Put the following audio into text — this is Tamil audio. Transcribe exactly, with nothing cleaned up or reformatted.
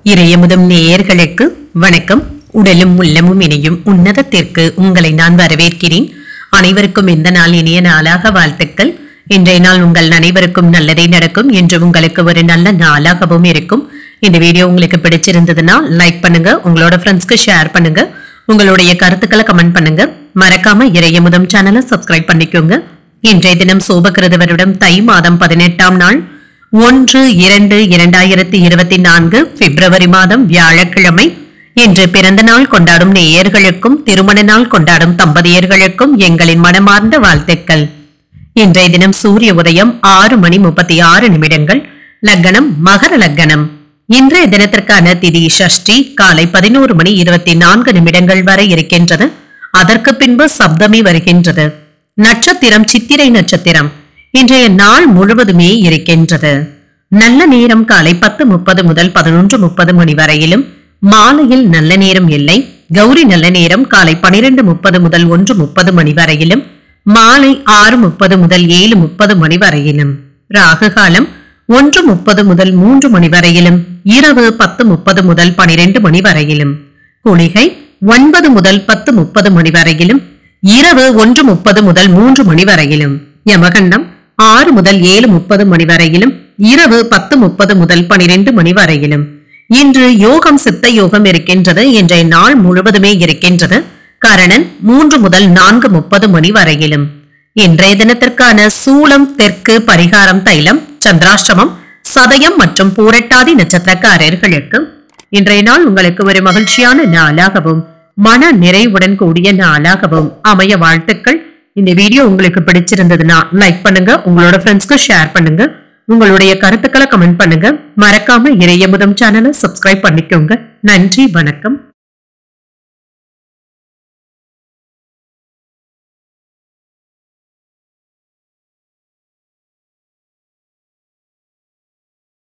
இறையமுதம் நேயர்களுக்கு வணக்கம். உடலும் உள்ளமும் இணையும் உன்னதத்திற்கு உங்களை நான் வரவேற்கிறேன். அனைவருக்கும் இந்த நாள் இனிய நாளாக வாழ்த்துக்கள். இன்றைய நாள் உங்கள் அனைவருக்கும் நல்லதே நடக்கும் என்று உங்களுக்கு ஒரு நல்ல நாளாகவும் இருக்கும். இந்த வீடியோ உங்களுக்கு பிடிச்சிருந்ததுன்னா லைக் பண்ணுங்க, உங்களோட ஃப்ரெண்ட்ஸ்க்கு ஷேர் பண்ணுங்க, உங்களுடைய கருத்துக்களை கமெண்ட் பண்ணுங்க. மறக்காம இறையமுதம் சேனலை சப்ஸ்கிரைப் பண்ணிக்கோங்க. இன்றைய தினம் சோபகிருத வருடம் தை மாதம் பதினெட்டாம் நாள் ஒன்று இரண்டு இரண்டாயிரத்தி இருபத்தி நான்கு பிப்ரவரி மாதம் வியாழக்கிழமை. இன்று பிறந்த நாள் கொண்டாடும் நேயர்களுக்கும் திருமண நாள் கொண்டாடும் தம்பதியர்களுக்கும் எங்களின் மனமார்ந்த வாழ்த்துக்கள். இன்றைய தினம் சூரிய உதயம் ஆறு மணி முப்பத்தி ஆறு நிமிடங்கள். லக்னம் மகர லக்னம். இன்றைய தினத்திற்கான திதி ஷஷ்டி காலை பதினோரு மணி இருபத்தி நான்கு நிமிடங்கள் வரை இருக்கின்றது. அதற்கு பின்பு சப்தமி வருகின்றது. நட்சத்திரம் சித்திரை நட்சத்திரம். இன்றைய நாள் முழுவதுமே இருக்கின்றது. நல்ல நேரம் காலை பத்து முப்பது முதல் பதினொன்று முப்பது மணி வரையிலும், மாலையில் நல்ல நேரம் இல்லை. கௌரி நல்ல நேரம் காலை பனிரெண்டு முப்பது முதல் ஒன்று முப்பது மணி வரையிலும், மாலை ஆறு முப்பது முதல் ஏழு முப்பது மணி வரையிலும். ராகு காலம் ஒன்று முப்பது முதல் மூன்று மணி வரையிலும், இரவு பத்து முப்பது முதல் பனிரெண்டு மணி வரையிலும். குளிகை ஒன்பது முதல் பத்து முப்பது மணி வரையிலும், இரவு ஒன்று முப்பது முதல் மூன்று மணி வரையிலும். யமகண்டம் ஆறு முதல் ஏழு முப்பது மணி வரையிலும், இரவு பத்து முப்பது முதல் பனிரெண்டு மணி வரையிலும். இன்று யோகம் சித்த யோகம் இருக்கின்றது. இன்றைய நாள் முழுவதுமே இருக்கின்றது. கரணன் மூன்று முதல் நான்கு முப்பது மணி வரையிலும். இன்றைய தினத்திற்கான சூலம் தெற்கு, பரிகாரம் தைலம், சந்திராஷ்டமம், சதயம் மற்றும் பூரட்டாதி நட்சத்திரக்காரர்களுக்கு இன்றைய நாள் உங்களுக்கு ஒரு மகிழ்ச்சியான நாளாகவும் மன நிறைவுடன் கூடிய நாளாகவும் அமைய வாழ்த்துக்கள். இந்த வீடியோ உங்களுக்கு பிடிச்சிருந்ததுன்னா லைக் பண்ணுங்க, உங்களோட ஃப்ரெண்ட்ஸ்க்கு ஷேர் பண்ணுங்க, உங்களுடைய கருத்துக்களை கமெண்ட் பண்ணுங்க. மறக்காம இறையமுதம் சேனலை சப்ஸ்கிரைப் பண்ணிக்கோங்க. நன்றி, வணக்கம்.